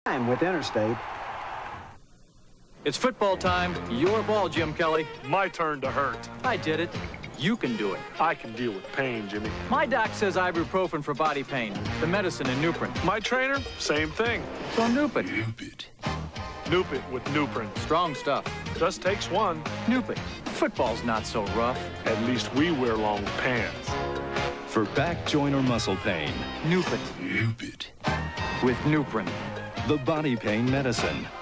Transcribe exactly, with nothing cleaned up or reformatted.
And with Interstate. It's football time. Your ball, Jim Kelly. My turn to hurt. I did it. You can do it. I can deal with pain, Jimmy. My doc says ibuprofen for body pain. The medicine in Nuprin. My trainer, same thing. So Nupe. Nupe. Nupe with Nuprin. Strong stuff. Just takes one. Nupe. Football's not so rough. At least we wear long pants. For back, joint, or muscle pain, Nupe. Nupe. With Nuprin. The body pain medicine.